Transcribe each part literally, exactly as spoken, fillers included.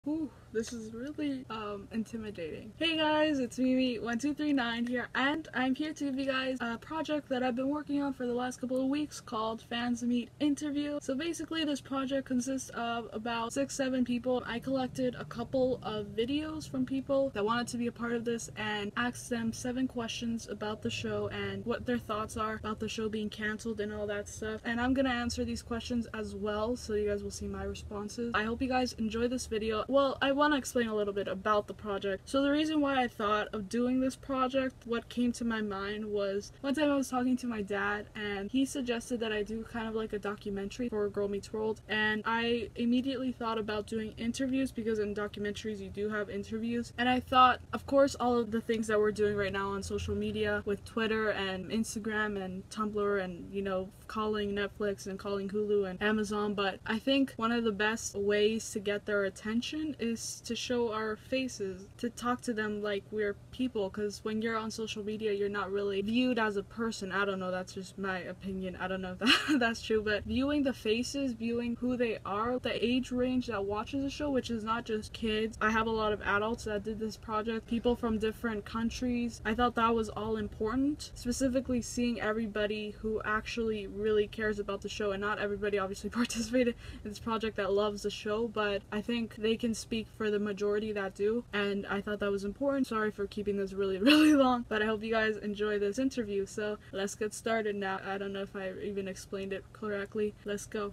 Ooh, this is really um intimidating. Hey guys, it's Mimi one two three nine here, and I'm here to give you guys a project that I've been working on for the last couple of weeks called Fans Meet Interview. So basically this project consists of about six seven people. I collected a couple of videos from people that wanted to be a part of this and asked them seven questions about the show and what their thoughts are about the show being cancelled and all that stuff. And I'm gonna answer these questions as well, so you guys will see my responses. I hope you guys enjoy this video. Well, I want to explain a little bit about the project. So the reason why I thought of doing this project, what came to my mind was one time I was talking to my dad and he suggested that I do kind of like a documentary for Girl Meets World, and I immediately thought about doing interviews because in documentaries you do have interviews. And I thought, of course, all of the things that we're doing right now on social media with Twitter and Instagram and Tumblr and, you know, calling Netflix and calling Hulu and Amazon, but I think one of the best ways to get their attention is to show our faces, to talk to them like we're people, because when you're on social media you're not really viewed as a person. I don't know, that's just my opinion. I don't know if that, that's true, but viewing the faces, viewing who they are, the age range that watches the show, which is not just kids. I have a lot of adults that did this project, people from different countries. I thought that was all important, specifically seeing everybody who actually really cares about the show, and not everybody obviously participated in this project that loves the show, but I think they can speak for the majority that do, and I thought that was important. Sorry for keeping this really really long, but I hope you guys enjoy this interview. So let's get started now. I don't know if I even explained it correctly. Let's go.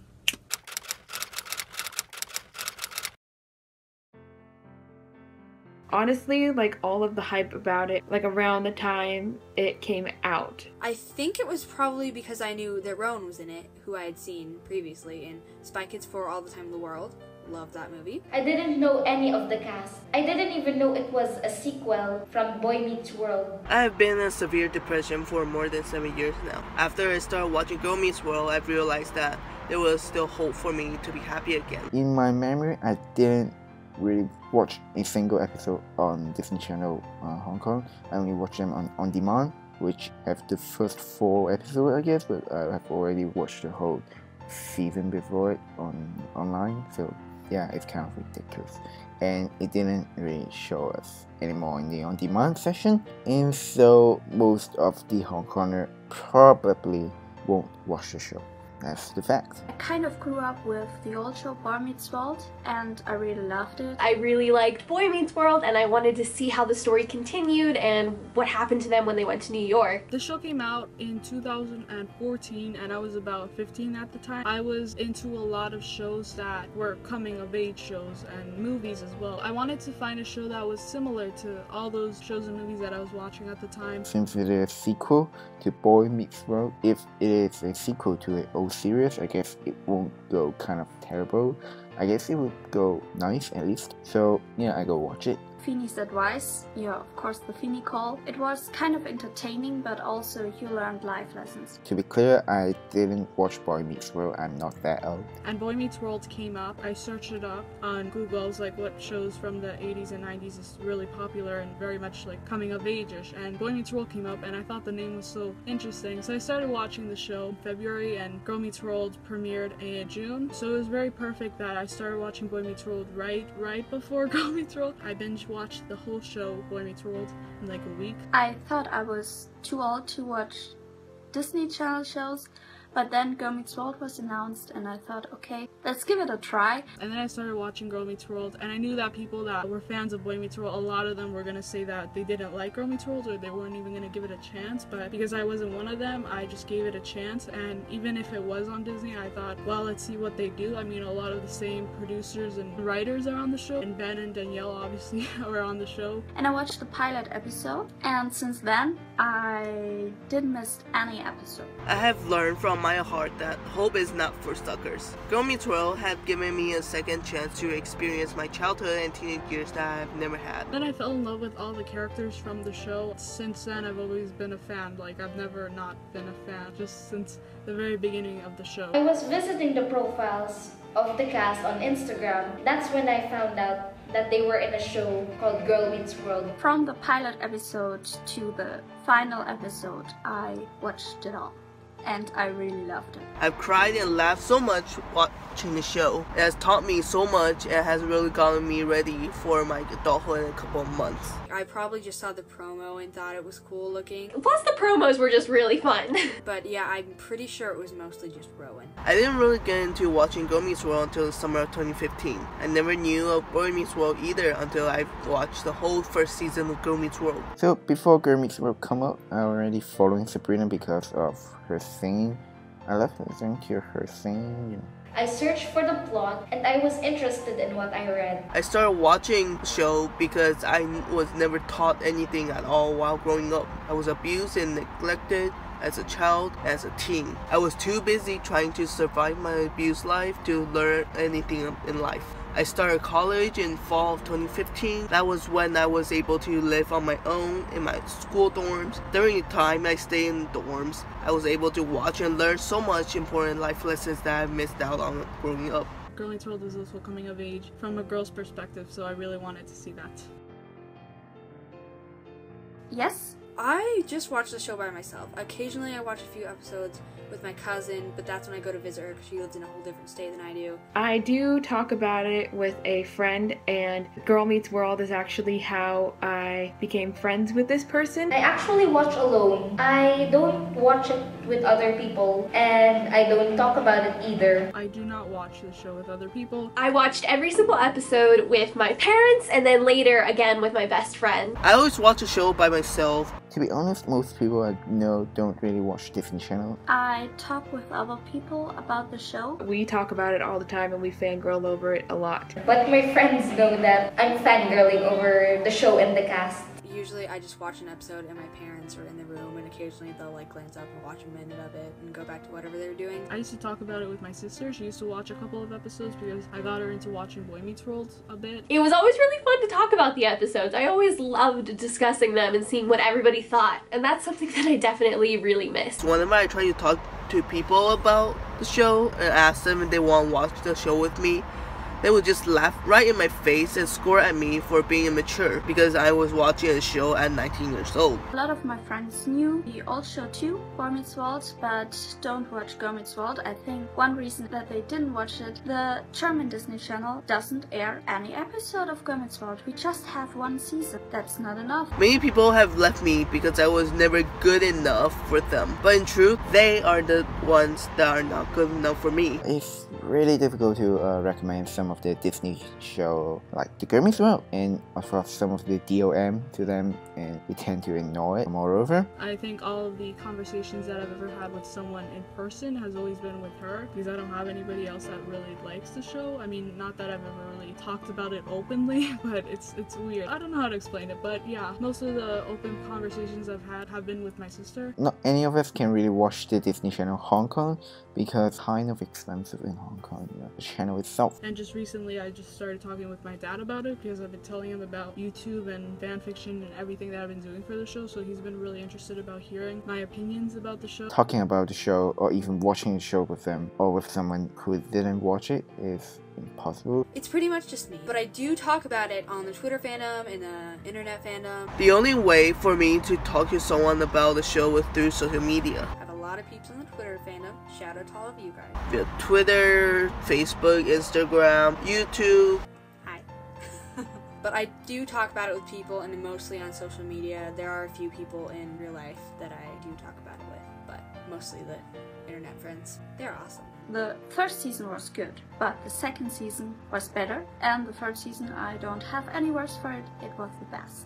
Honestly, like all of the hype about it, like around the time it came out. I think it was probably because I knew that Rowan was in it, who I had seen previously in Spy Kids four All the Time in the World. Love that movie. I didn't know any of the cast. I didn't even know it was a sequel from Boy Meets World. I have been in severe depression for more than seven years now. After I started watching Girl Meets World, I realized that there was still hope for me to be happy again. In my memory, I didn't really watch a single episode on Disney Channel uh, Hong Kong. I only watched them on On Demand, which have the first four episodes, I guess, but I have already watched the whole season before it on online, so yeah, it's kind of ridiculous. And it didn't really show us anymore in the On Demand session, and so most of the Hong Konger probably won't watch the show. That's the fact. I kind of grew up with the old show Boy Meets World, and I really loved it. I really liked Boy Meets World, and I wanted to see how the story continued and what happened to them when they went to New York. The show came out in two thousand fourteen and I was about fifteen at the time. I was into a lot of shows that were coming of age shows and movies as well. I wanted to find a show that was similar to all those shows and movies that I was watching at the time. Since it is a sequel to Boy Meets World, if it is a sequel to an old series, I guess it won't go kind of terrible. I guess it would go nice at least. So yeah, I go watch it. Fini's advice, yeah, of course the Fini call. It was kind of entertaining, but also you learned life lessons. To be clear, I didn't watch Boy Meets World. I'm not that old. And Boy Meets World came up. I searched it up on Google. I was like, what shows from the eighties and nineties is really popular and very much like coming of age-ish. And Boy Meets World came up, and I thought the name was so interesting. So I started watching the show in February, and Girl Meets World premiered in June. So it was very perfect that I started watching Boy Meets World right, right before Girl Meets World. I binge watched the whole show Boy Meets World in like a week. I thought I was too old to watch Disney Channel shows, but then Girl Meets World was announced and I thought, okay, let's give it a try. And then I started watching Girl Meets World, and I knew that people that were fans of Boy Meets World, a lot of them were gonna say that they didn't like Girl Meets World or they weren't even gonna give it a chance, but because I wasn't one of them, I just gave it a chance. And even if it was on Disney, I thought, well, let's see what they do. I mean, a lot of the same producers and writers are on the show, and Ben and Danielle obviously are on the show. And I watched the pilot episode, and since then I didn't miss any episode. I have learned from my heart that hope is not for suckers. Girl Meets World had given me a second chance to experience my childhood and teenage years that I've never had. Then I fell in love with all the characters from the show. Since then, I've always been a fan. Like, I've never not been a fan, just since the very beginning of the show. I was visiting the profiles of the cast on Instagram. That's when I found out that they were in a show called Girl Meets World. From the pilot episode to the final episode, I watched it all. and I really loved it. I've cried and laughed so much watching the show. It has taught me so much and has really gotten me ready for my adulthood in a couple of months. I probably just saw the promo and thought it was cool looking. Plus the promos were just really fun. But yeah, I'm pretty sure it was mostly just Rowan. I didn't really get into watching Girl Meets World until the summer of twenty fifteen. I never knew of Boy Meets World either until I watched the whole first season of Girl Meets World. So before Girl Meets World come out, I already following Sabrina because of her singing. I love listening to her singing, you know. I searched for the plot and I was interested in what I read. I started watching the show because I was never taught anything at all while growing up. I was abused and neglected as a child, as a teen. I was too busy trying to survive my abused life to learn anything in life. I started college in fall of twenty fifteen. That was when I was able to live on my own in my school dorms. During the time I stayed in dorms, I was able to watch and learn so much important life lessons that I missed out on growing up. Girl Meets World is also coming of age from a girl's perspective, so I really wanted to see that. Yes? I just watch the show by myself. Occasionally I watch a few episodes with my cousin, but that's when I go to visit her because she lives in a whole different state than I do. I do talk about it with a friend, and Girl Meets World is actually how I became friends with this person. I actually watch alone. I don't watch it with other people, and I don't talk about it either. I do not watch the show with other people. I watched every single episode with my parents and then later again with my best friend. I always watch a show by myself. To be honest, most people I know don't really watch Disney Channel. I talk with other people about the show. We talk about it all the time and we fangirl over it a lot. But my friends know that I'm fangirling over the show and the cast. Usually I just watch an episode and my parents are in the room, and occasionally they'll like glance up and watch a minute of it and go back to whatever they're doing. I used to talk about it with my sister. She used to watch a couple of episodes because I got her into watching Boy Meets World a bit. It was always really fun to talk about the episodes. I always loved discussing them and seeing what everybody thought, and that's something that I definitely really missed. Whenever I try to talk to people about the show and ask them if they want to watch the show with me, they would just laugh right in my face and score at me for being immature because I was watching a show at nineteen years old. A lot of my friends knew the old show too, Boy Meets World, but don't watch Girl Meets World. I think one reason that they didn't watch it, the German Disney Channel doesn't air any episode of Girl Meets World. We just have one season. That's not enough. Many people have left me because I was never good enough for them, but in truth, they are the ones that are not good enough for me. It's really difficult to uh, recommend some of the Disney show like the Girl Meets World and also some of the D O M to them, and they tend to ignore it. Moreover, I think all of the conversations that I've ever had with someone in person has always been with her because I don't have anybody else that really likes the show. I mean, not that I've ever really talked about it openly, but it's it's weird. I don't know how to explain it, but yeah, most of the open conversations I've had have been with my sister. not any of us can really watch the Disney Channel Hong Kong because it's kind of expensive in Hong Kong, you know, the channel itself. And just recently I just started talking with my dad about it because I've been telling him about YouTube and fanfiction and everything that I've been doing for the show, so he's been really interested about hearing my opinions about the show. Talking about the show or even watching the show with them or with someone who didn't watch it is impossible. It's pretty much just me, but I do talk about it on the Twitter fandom and the internet fandom. The only way for me to talk to someone about the show was through social media. I have a lot of peeps in the Twitter fandom. Shout out to all of you guys. Via Twitter, Facebook, Instagram, YouTube. Hi. But I do talk about it with people, and mostly on social media. There are a few people in real life that I do talk about it with, but mostly the internet friends. They're awesome. The first season was good, but the second season was better, and the third season, I don't have any words for it, it was the best.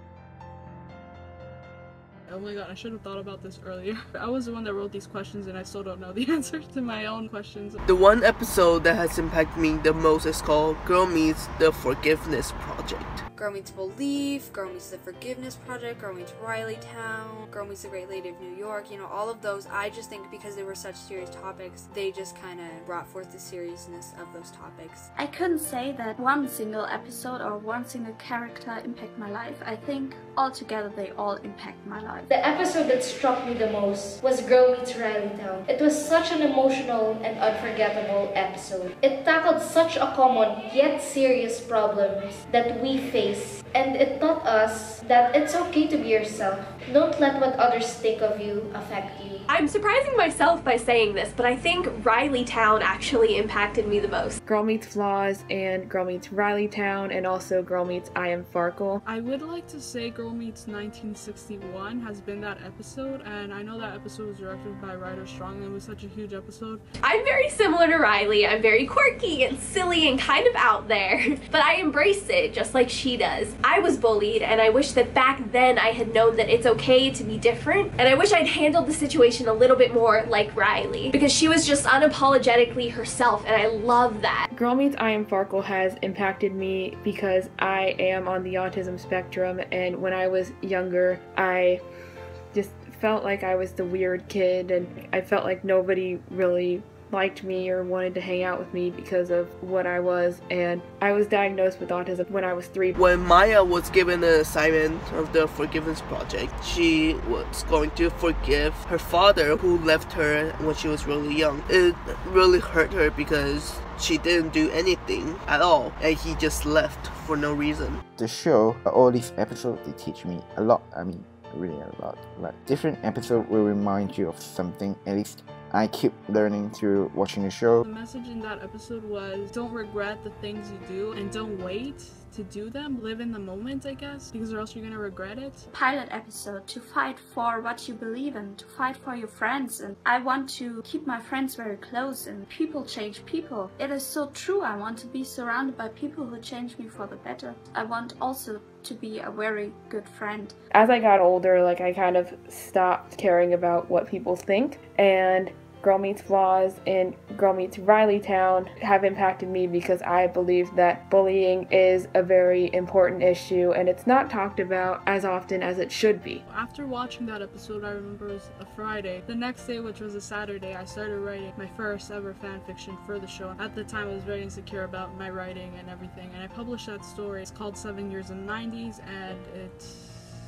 Oh my god, I should have thought about this earlier. I was the one that wrote these questions and I still don't know the answers to my own questions. The one episode that has impacted me the most is called Girl Meets the Forgiveness Project. Girl Meets Belief, Girl Meets the Forgiveness Project, Girl Meets Riley Town, Girl Meets the Great Lady of New York, you know, all of those, I just think because they were such serious topics, they just kind of brought forth the seriousness of those topics. I couldn't say that one single episode or one single character impact my life. I think altogether they all impact my life. The episode that struck me the most was Girl Meets Riley Town. It was such an emotional and unforgettable episode. It tackled such a common yet serious problems that we face place, and it taught us that it's okay to be yourself. Don't let what others think of you affect you. I'm surprising myself by saying this, but I think Riley Town actually impacted me the most. Girl Meets Flaws and Girl Meets Riley Town, and also Girl Meets I Am Farkle. I would like to say Girl Meets nineteen sixty-one has been that episode, and I know that episode was directed by Ryder Strong. It was such a huge episode. I'm very similar to Riley. I'm very quirky and silly and kind of out there, but I embrace it just like she does. I was bullied, and I wish that back then I had known that it's okay to be different, and I wish I'd handled the situation a little bit more like Riley, because she was just unapologetically herself, and I love that. Girl Meets I Am Farkle has impacted me because I am on the autism spectrum, and when I was younger, I just felt like I was the weird kid, and I felt like nobody really liked me or wanted to hang out with me because of what I was, and I was diagnosed with autism when I was three. When Maya was given the assignment of the forgiveness project, she was going to forgive her father who left her when she was really young. It really hurt her because she didn't do anything at all, and he just left for no reason. The show, all these episodes, they teach me a lot. I mean, really a lot. Like, different episode will remind you of something. At least I keep learning through watching the show. The message in that episode was, don't regret the things you do, and don't wait to do them. Live in the moment, I guess, because or else you're gonna regret it. Pilot episode, to fight for what you believe in, to fight for your friends, and I want to keep my friends very close, and people change people. It is so true. I want to be surrounded by people who change me for the better. I want also to be a very good friend. As I got older, like, I kind of stopped caring about what people think, and Girl Meets Flaws and Girl Meets Riley Town have impacted me because I believe that bullying is a very important issue, and it's not talked about as often as it should be. After watching that episode, I remember it was a Friday. The next day, which was a Saturday, I started writing my first ever fan fiction for the show. At the time, I was very insecure about my writing and everything, and I published that story. It's called Seven Years in the nineties, and it's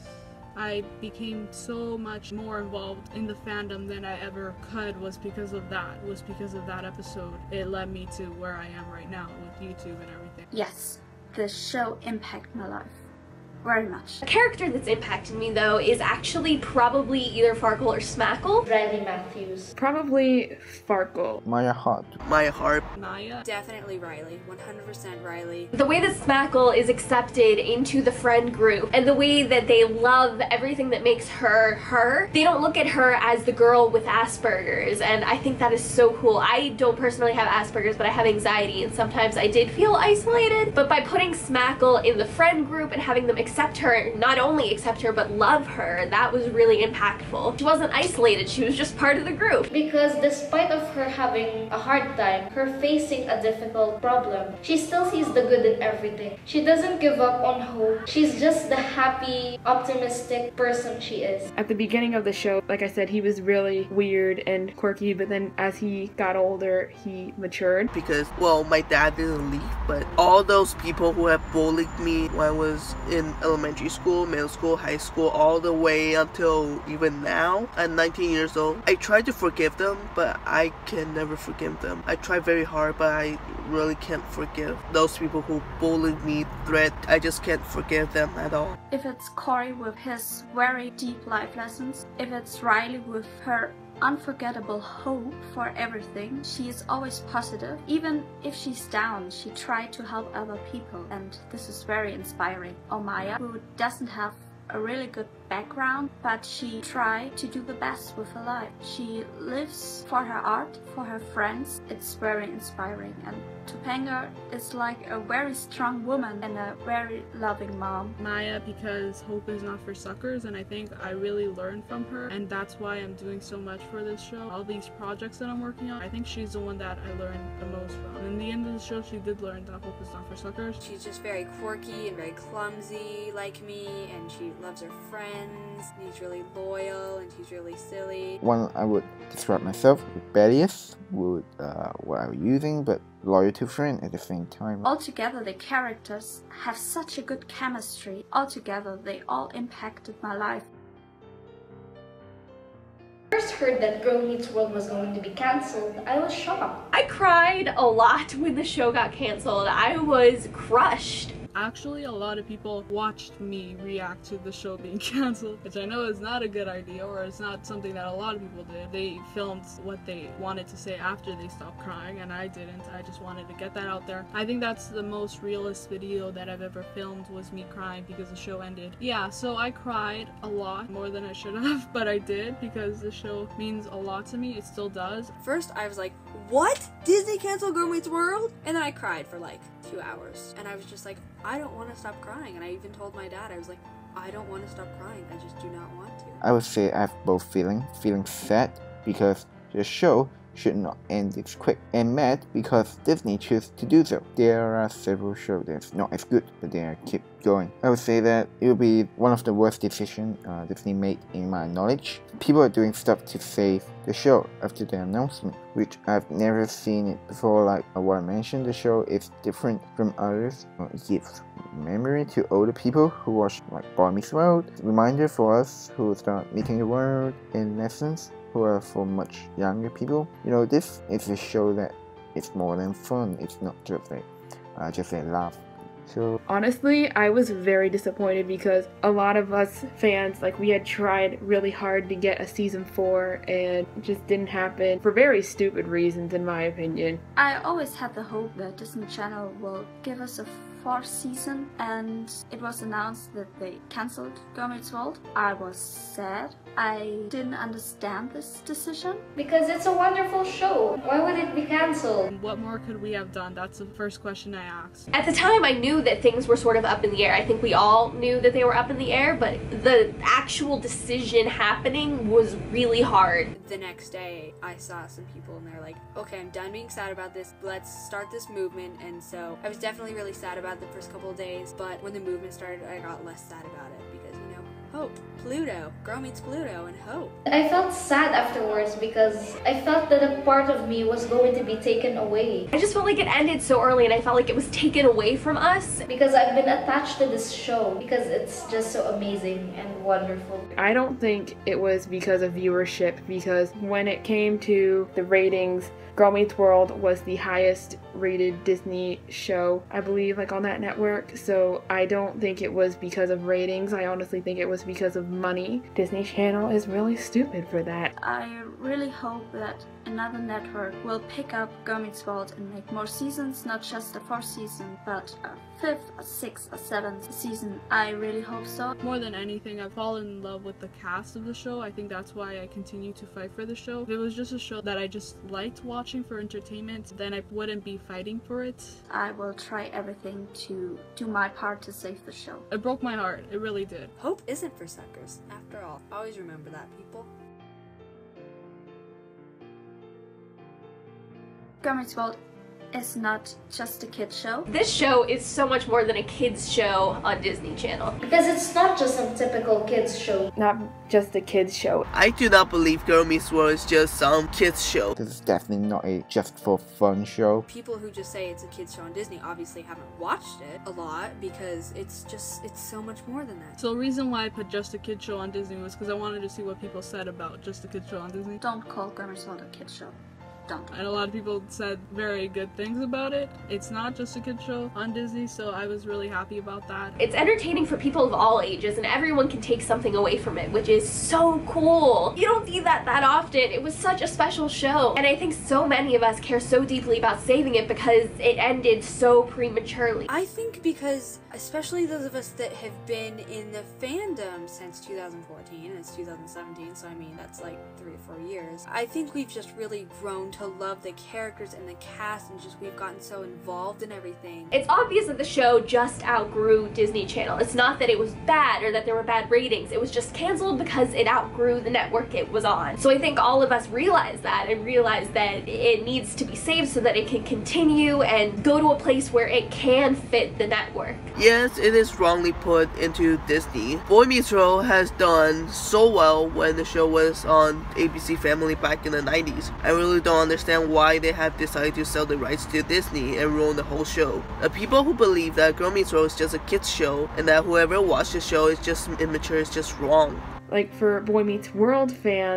I became so much more involved in the fandom than I ever could was because of that, was because of that episode. It led me to where I am right now with YouTube and everything. Yes, the show impacted my life very much. A character that's impacted me, though, is actually probably either Farkle or Smackle. Riley Matthews. Probably Farkle. Maya Hart. Maya Hart. Maya. Definitely Riley. one hundred percent Riley. The way that Smackle is accepted into the friend group, and the way that they love everything that makes her her, they don't look at her as the girl with Asperger's, and I think that is so cool. I don't personally have Asperger's, but I have anxiety, and sometimes I did feel isolated, but by putting Smackle in the friend group and having them accept her, not only accept her, but love her, that was really impactful. She wasn't isolated, she was just part of the group. Because despite of her having a hard time, her facing a difficult problem, she still sees the good in everything. She doesn't give up on hope. She's just the happy, optimistic person she is. At the beginning of the show, like I said, he was really weird and quirky, but then as he got older, he matured. Because, well, my dad didn't leave, but all those people who have bullied me when I was in elementary school, middle school, high school, all the way until even now, at nineteen years old, I try to forgive them, but I can never forgive them. I try very hard, but I really can't forgive those people who bullied me, threat. I just can't forgive them at all. If it's Corey with his very deep life lessons, if it's Riley with her unforgettable hope for everything, she is always positive. Even if she's down, she tried to help other people, and this is very inspiring. Or Maya, who doesn't have a really good background, but she tried to do the best with her life. She lives for her art, for her friends. It's very inspiring, and Topanga is like a very strong woman and a very loving mom. Maya, because hope is not for suckers, and I think I really learned from her, and that's why I'm doing so much for this show. All these projects that I'm working on, I think she's the one that I learned the most from. In the end of the show, she did learn that hope is not for suckers. She's just very quirky and very clumsy like me, and she loves her friends, and she's really loyal, and she's really silly. One I would describe myself, rebellious, would uh, what I'm using, but loyal to friend at the same time. Altogether, the characters have such a good chemistry. Altogether, they all impacted my life. First heard that Girl Meets World was going to be cancelled, I was shocked. I cried a lot when the show got canceled. I was crushed. Actually, a lot of people watched me react to the show being canceled, which I know is not a good idea, or it's not something that a lot of people did. They filmed what they wanted to say after they stopped crying, and I didn't. I just wanted to get that out there. I think that's the most realist video that I've ever filmed, was me crying because the show ended. Yeah, so I cried a lot, more than I should have, but I did because the show means a lot to me. It still does. First, I was like, what? Disney canceled Girl Meets World? And then I cried for like two hours. And I was just like, I don't want to stop crying. And I even told my dad, I was like, I don't want to stop crying. I just do not want to. I would say I have both feelings. Feeling sad because the show should not end this quick, and mad because Disney chose to do so. There are several shows that's not as good, but they are keep going. I would say that it will be one of the worst decisions uh, Disney made in my knowledge. People are doing stuff to save the show after the announcement, which I've never seen it before. Like what I mentioned, the show is different from others. It gives memory to older people who watch like Boy Meets World. Reminder for us who start meeting the world in lessons, who are for much younger people. You know, this is a show that it's more than fun. It's not just a uh, just a laugh. So honestly, I was very disappointed because a lot of us fans, like, we had tried really hard to get a season four and it just didn't happen for very stupid reasons, in my opinion. I always had the hope that Disney Channel will give us a fourth season, and it was announced that they cancelled Girl Meets World. I was sad. I didn't understand this decision. Because it's a wonderful show. Why would it be cancelled? What more could we have done? That's the first question I asked. At the time, I knew that things were sort of up in the air. I think we all knew that they were up in the air, but the actual decision happening was really hard. The next day, I saw some people and they're like, okay, I'm done being sad about this. Let's start this movement. And so I was definitely really sad about the first couple of days, but when the movement started, I got less sad about it because, you know, hope, Pluto, Girl Meets Pluto, and hope. I felt sad afterwards because I felt that a part of me was going to be taken away. I just felt like it ended so early and I felt like it was taken away from us. Because I've been attached to this show because it's just so amazing and wonderful. I don't think it was because of viewership, because when it came to the ratings, Girl Meets World was the highest rated Disney show, I believe, like on that network. So I don't think it was because of ratings. I honestly think it was because of money. Disney Channel is really stupid for that. I really hope that another network will pick up Girl Meets World and make more seasons, not just a fourth season, but a fifth, a sixth, a seventh season. I really hope so. More than anything, I've fallen in love with the cast of the show. I think that's why I continue to fight for the show. If it was just a show that I just liked watching for entertainment, then I wouldn't be fighting for it. I will try everything to do my part to save the show. It broke my heart. It really did. Hope isn't for suckers, after all. Always remember that, people. Girl Meets World is not just a kids show. This show is so much more than a kids show on Disney Channel. Because it's not just some typical kids show. Not just a kids show. I do not believe Girl Meets World is just some kids show. this is definitely not a just for fun show. People who just say it's a kids show on Disney obviously haven't watched it a lot because it's just, it's so much more than that. So the reason why I put just a kids show on Disney was because I wanted to see what people said about just a kids show on Disney. Don't call Girl Meets World a kids show. Don't. And a lot of people said very good things about it. It's not just a kid show on Disney, so I was really happy about that. It's entertaining for people of all ages and everyone can take something away from it, which is so cool. You don't see that that often. It was such a special show. And I think so many of us care so deeply about saving it because it ended so prematurely. I think because, especially those of us that have been in the fandom since two thousand fourteen and it's two thousand seventeen, so I mean that's like three or four years, I think we've just really grown to love the characters and the cast and just we've gotten so involved in everything. It's obvious that the show just outgrew Disney Channel. It's not that it was bad or that there were bad ratings. It was just canceled because it outgrew the network it was on. So I think all of us realize that and realize that it needs to be saved so that it can continue and go to a place where it can fit the network. Yes, it is wrongly put into Disney. Boy Meets World has done so well when the show was on A B C Family back in the nineties. I really don't understand why they have decided to sell the rights to Disney and ruin the whole show. The people who believe that Girl Meets World is just a kids show and that whoever watched the show is just immature is just wrong. Like, for Boy Meets World fans,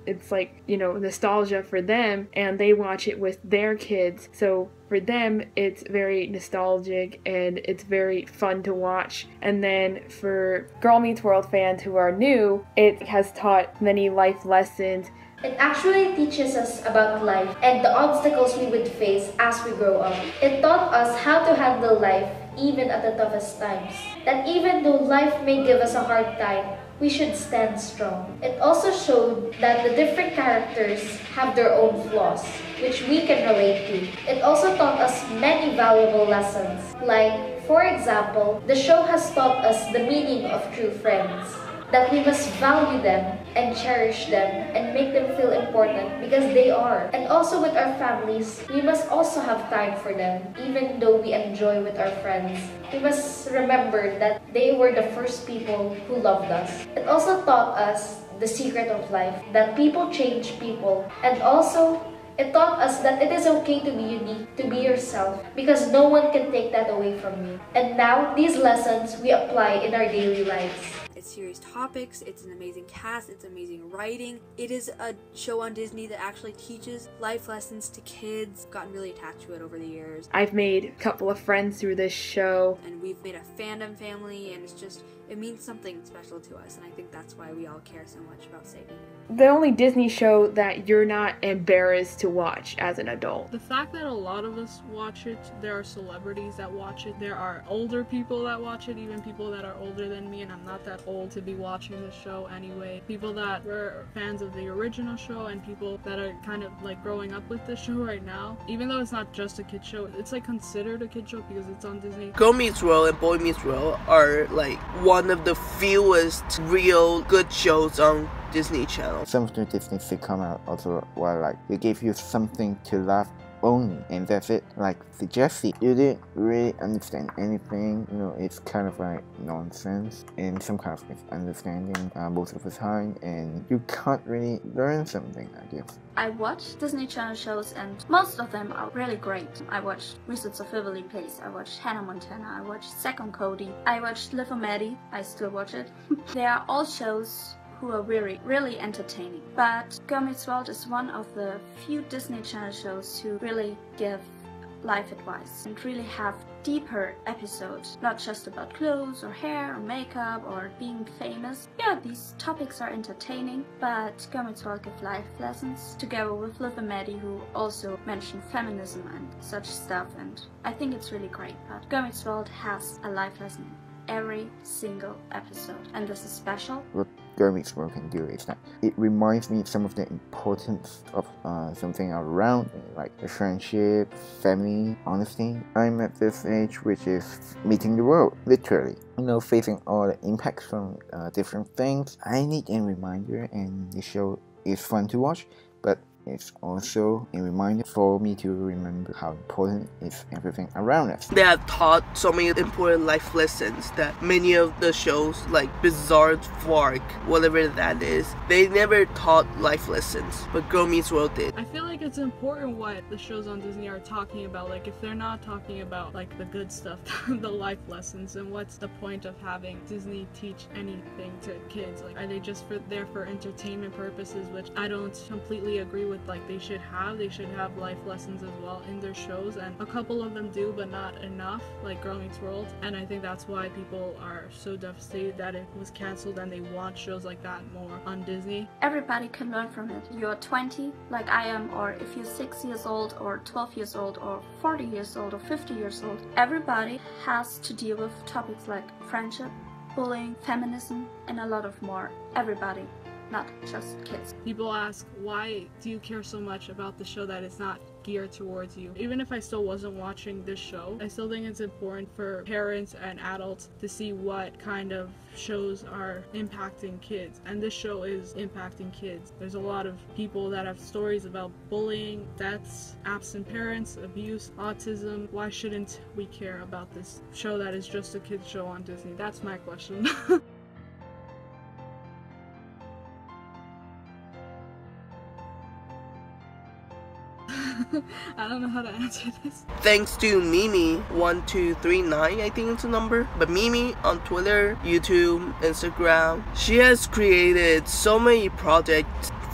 it's like, you know, nostalgia for them, and they watch it with their kids. So for them, it's very nostalgic and it's very fun to watch. And then for Girl Meets World fans who are new, it has taught many life lessons. It actually teaches us about life and the obstacles we would face as we grow up. It taught us how to handle life even at the toughest times. That even though life may give us a hard time, we should stand strong. It also showed that the different characters have their own flaws, which we can relate to. It also taught us many valuable lessons. Like, for example, the show has taught us the meaning of true friends. That we must value them and cherish them and make them feel important because they are. And also with our families, we must also have time for them. Even though we enjoy with our friends, we must remember that they were the first people who loved us. It also taught us the secret of life, that people change people. And also, it taught us that it is okay to be unique, to be yourself, because no one can take that away from you. And now, these lessons we apply in our daily lives. It's serious topics, it's an amazing cast, it's amazing writing. It is a show on Disney that actually teaches life lessons to kids. I've gotten really attached to it over the years. I've made a couple of friends through this show. And we've made a fandom family, and it's just, it means something special to us, and I think that's why we all care so much about saving it. The only Disney show that you're not embarrassed to watch as an adult. The fact that a lot of us watch it, there are celebrities that watch it, there are older people that watch it, even people that are older than me, and I'm not that old to be watching the show anyway. People that were fans of the original show and people that are kind of like growing up with the show right now. Even though it's not just a kid show, it's like considered a kid show because it's on Disney. Girl Meets World and Boy Meets World are like one of the fewest real good shows on Disney Channel. Some of the Disney sitcom out also were like, they gave you something to laugh only, and that's it. Like the Jessie, you didn't really understand anything, you know, it's kind of like nonsense and some kind of misunderstanding uh, most of the time, and you can't really learn something, I guess. I watch Disney Channel shows and most of them are really great. I watched Wizards of Waverly Place, I watched Hannah Montana, I watched Zack and Cody, I watched Liv and Maddie, I still watch it. They are all shows who are really, really entertaining. But Girl Meets World is one of the few Disney Channel shows who really give life advice and really have deeper episodes, not just about clothes or hair or makeup or being famous. Yeah, these topics are entertaining, but Girl Meets World give life lessons together with Liv and Maddie, who also mention feminism and such stuff, and I think it's really great. But Girl Meets World has a life lesson in every single episode, and this is special. What Girl Meets World can do is that it reminds me some of the importance of uh, something around me, like a friendship, family, honesty. I'm at this age which is meeting the world, literally. You know, facing all the impacts from uh, different things. I need a reminder, and the show is fun to watch, but it's also a reminder for me to remember how important is everything around us. They have taught so many important life lessons that many of the shows like Bizarre Fork, whatever that is, they never taught life lessons, but Girl Meets World did. I feel like it's important what the shows on Disney are talking about. Like if they're not talking about like the good stuff, the life lessons, then what's the point of having Disney teach anything to kids? Like are they just for there for entertainment purposes, which I don't completely agree with. Like they should have they should have life lessons as well in their shows, and a couple of them do, but not enough, like Girl Meets World. And I think that's why people are so devastated that it was cancelled and they want shows like that more on Disney. Everybody can learn from it. You're twenty like I am, or if you're six years old or twelve years old or forty years old or fifty years old, everybody has to deal with topics like friendship, bullying, feminism, and a lot of more. Everybody, not just kids. People ask, why do you care so much about the show that it's not geared towards you? Even if I still wasn't watching this show, I still think it's important for parents and adults to see what kind of shows are impacting kids, and this show is impacting kids. There's a lot of people that have stories about bullying, deaths, absent parents, abuse, autism. Why shouldn't we care about this show that is just a kids show on Disney? That's my question. I don't know how to answer this. Thanks to Mimi one two three nine, I think it's a number, but Mimi on Twitter, YouTube, Instagram, she has created so many projects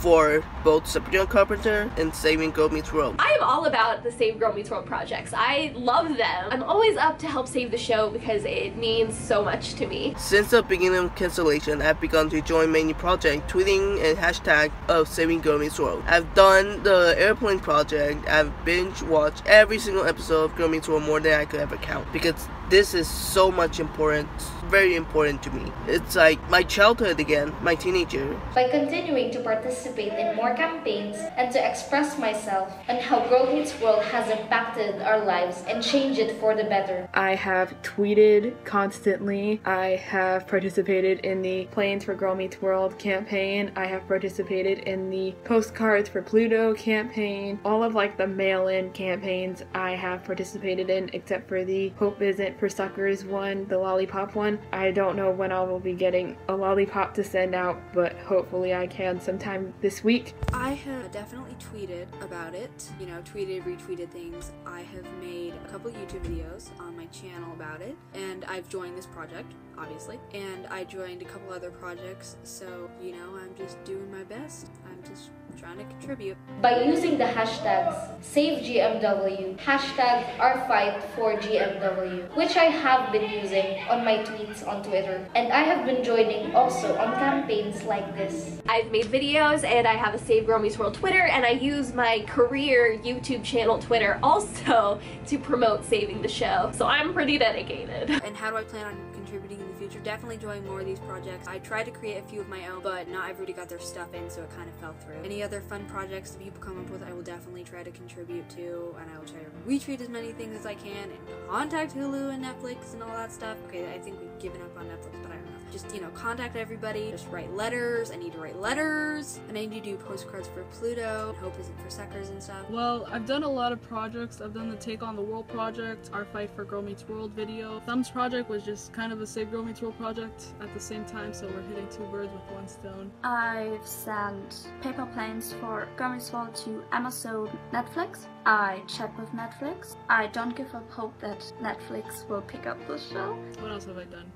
for both Sabrina Carpenter and Saving Girl Meets World. I am all about the Save Girl Meets World projects. I love them. I'm always up to help save the show because it means so much to me. Since the beginning of cancellation, I've begun to join many projects, tweeting and hashtag of Saving Girl Meets World. I've done the airplane project. I've binge watched every single episode of Girl Meets World more than I could ever count because this is so much important, very important to me. It's like my childhood again, my teenager. By continuing to participate in more campaigns and to express myself on how Girl Meets World has impacted our lives and changed it for the better. I have tweeted constantly. I have participated in the Planes for Girl Meets World campaign. I have participated in the Postcards for Pluto campaign. All of like the mail-in campaigns I have participated in, except for the Hope Isn't for Suckers one, the lollipop one. I don't know when I will be getting a lollipop to send out, but hopefully I can sometime this week. I have definitely tweeted about it, you know, tweeted, retweeted things. I have made a couple YouTube videos on my channel about it, and I've joined this project, obviously, and I joined a couple other projects, so, you know, I'm just doing my best. I'm just trying to contribute. By using the hashtags Save G M W, hashtag Our Fight for G M W, which I have been using on my tweets on Twitter, and I have been joining also on campaigns like this. I've made videos and I have a Save Girl Meets World Twitter, and I use my career YouTube channel Twitter also to promote saving the show, so I'm pretty dedicated. And how do I plan on contributing in the future? Definitely join more of these projects. I tried to create a few of my own, but not everybody got their stuff in, so it kind of fell through. Any other fun projects that people come up with, I will definitely try to contribute to, and I will try to retweet as many things as I can, and contact Hulu and Netflix and all that stuff. Okay, I think we've given up on Netflix, but I don't know. Just, you know, contact everybody, just write letters. I need to write letters, and I need to do postcards for Pluto, Hope Isn't for Suckers and stuff. Well, I've done a lot of projects. I've done the Take on the World project, Our Fight for Girl Meets World video. Thumbs project was just kind of a Save Girl Meets World project at the same time, so we're hitting two birds with one stone. I've sent paper planes for Girl Meets World to Amazon Netflix. I chat with Netflix. I don't give up hope that Netflix will pick up the show. What else have I done?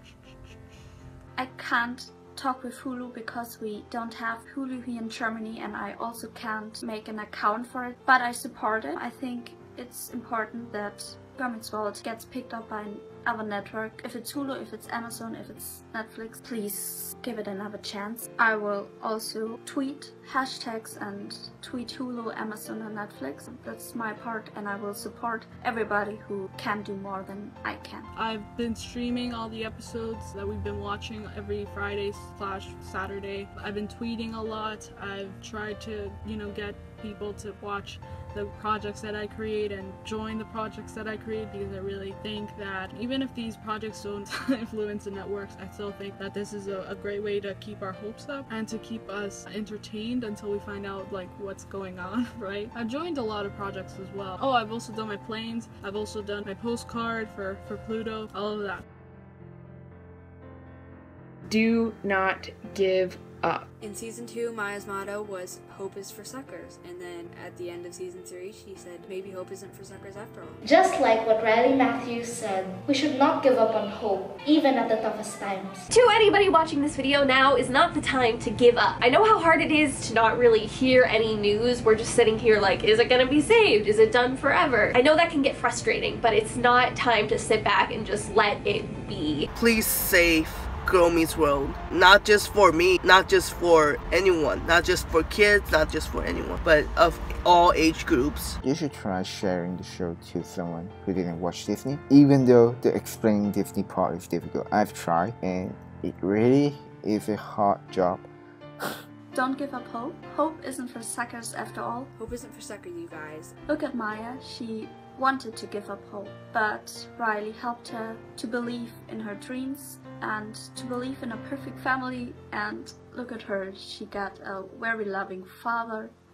I can't talk with Hulu because we don't have Hulu here in Germany, and I also can't make an account for it, but I support it. I think it's important that Girl Meets World gets picked up by another network. If it's Hulu, if it's Amazon, if it's Netflix, please give it another chance. I will also tweet hashtags and tweet Hulu, Amazon and Netflix. That's my part, and I will support everybody who can do more than I can. I've been streaming all the episodes that we've been watching every Friday slash Saturday. I've been tweeting a lot. I've tried to, you know, get people to watch the projects that I create and join the projects that I create, because I really think that even if these projects don't influence the networks, I still think that this is a, a great way to keep our hopes up and to keep us entertained until we find out like what's going on, right? I've joined a lot of projects as well. Oh, I've also done my planes, I've also done my postcard for, for Pluto, all of that. Do not give up. In season two, Maya's motto was "Hope is for suckers," and then at the end of season three, she said, "Maybe hope isn't for suckers after all." Just like what Riley Matthews said, we should not give up on hope, even at the toughest times. To anybody watching this video, now is not the time to give up. I know how hard it is to not really hear any news. We're just sitting here like, is it gonna be saved? Is it done forever? I know that can get frustrating, but it's not time to sit back and just let it be. Please save Girl Meets World. Not just for me, not just for anyone, not just for kids, not just for anyone, but of all age groups. You should try sharing the show to someone who didn't watch Disney. Even though the explaining Disney part is difficult, I've tried and it really is a hard job. Don't give up hope. Hope isn't for suckers after all. Hope isn't for suckers, you guys. Look at Maya. She wanted to give up hope, but Riley helped her to believe in her dreams and to believe in a perfect family, and look at her. She got a very loving father.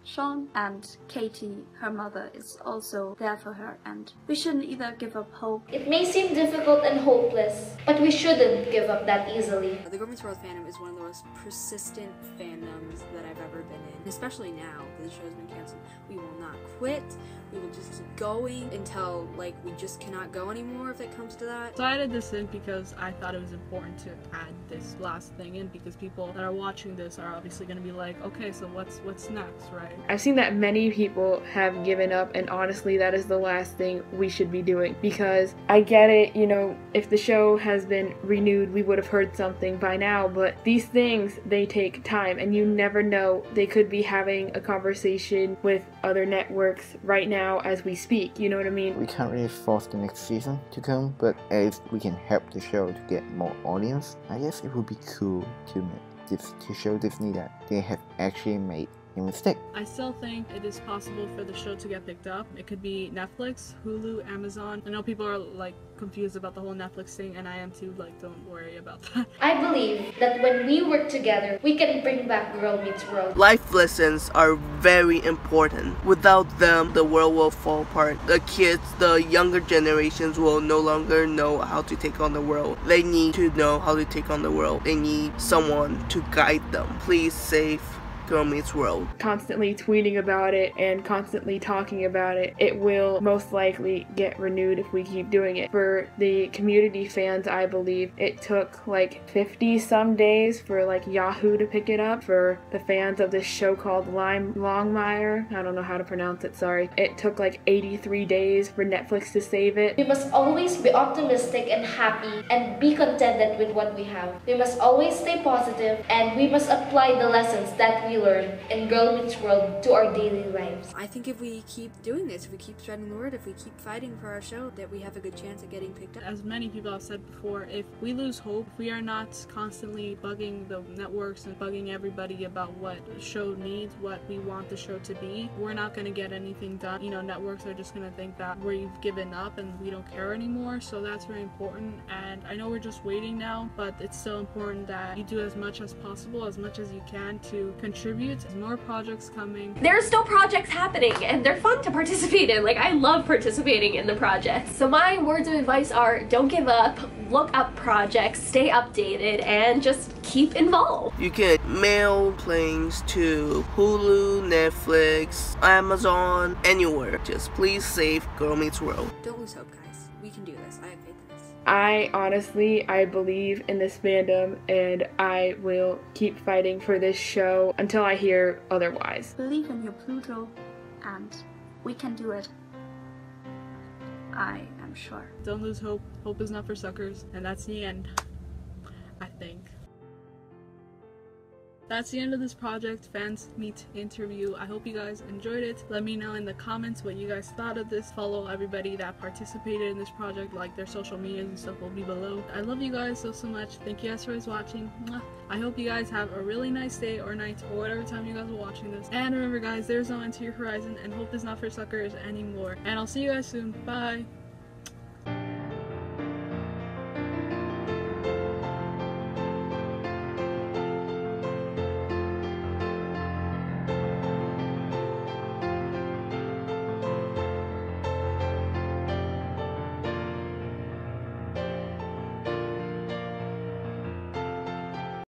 shown, and Katie, her mother, is also there for her, and we shouldn't either give up hope. It may seem difficult and hopeless, but we shouldn't give up that easily. The Girl Meets World fandom is one of the most persistent fandoms that I've ever been in, especially now that the show's been canceled. We will not quit. We will just keep going until, like, we just cannot go anymore if it comes to that. So I added this in because I thought it was important to add this last thing in, because people that are watching this are obviously going to be like, okay, so what's what's next, right? I've seen that many people have given up, and honestly that is the last thing we should be doing, because I get it, you know, if the show has been renewed we would have heard something by now, but these things, they take time, and you never know, they could be having a conversation with other networks right now as we speak, you know what I mean? We can't really force the next season to come, but if we can help the show to get more audience, I guess it would be cool to make this, to show Disney that they have actually made a mistake. I still think it is possible for the show to get picked up. It could be Netflix, Hulu, Amazon. I know people are like confused about the whole Netflix thing, and I am too, like, don't worry about that. I believe that when we work together, we can bring back Girl Meets World. Life lessons are very important. Without them, the world will fall apart. The kids, the younger generations will no longer know how to take on the world. They need to know how to take on the world. They need someone to guide them. Please save Girl Meets World. Constantly tweeting about it and constantly talking about it, it will most likely get renewed if we keep doing it. For the community fans, I believe it took like fifty some days for like Yahoo to pick it up. For the fans of this show called Lime Longmire, I don't know how to pronounce it, sorry, it took like eighty-three days for Netflix to save it. We must always be optimistic and happy and be contented with what we have. We must always stay positive, and we must apply the lessons that we learn in Girl Meets World to our daily lives. I think if we keep doing this, if we keep spreading the word, if we keep fighting for our show, that we have a good chance at getting picked up. As many people have said before, if we lose hope, if we are not constantly bugging the networks and bugging everybody about what the show needs, what we want the show to be, we're not going to get anything done. You know, networks are just going to think that we've given up and we don't care anymore, so that's very important. And I know we're just waiting now, but it's still important that you do as much as possible, as much as you can, to contribute. There's more projects coming. There are still projects happening, and they're fun to participate in. Like, I love participating in the projects. So my words of advice are, don't give up, look up projects, stay updated, and just keep involved. You can mail planes to Hulu, Netflix, Amazon, anywhere. Just please save Girl Meets World. Don't lose hope, guys. We can do this. I have faith in this. I honestly, I believe in this fandom, and I will keep fighting for this show until I hear otherwise. Believe in your Pluto, and we can do it. I am sure. Don't lose hope. Hope is not for suckers, and that's the end, I think. That's the end of this Project Fans Meet interview. I hope you guys enjoyed it. Let me know in the comments what you guys thought of this. Follow everybody that participated in this project, like their social medias and stuff will be below. I love you guys so, so much. Thank you guys for always watching. Mwah. I hope you guys have a really nice day or night or whatever time you guys are watching this. And remember guys, there's no end to your horizon, and hope is not for suckers anymore. And I'll see you guys soon. Bye!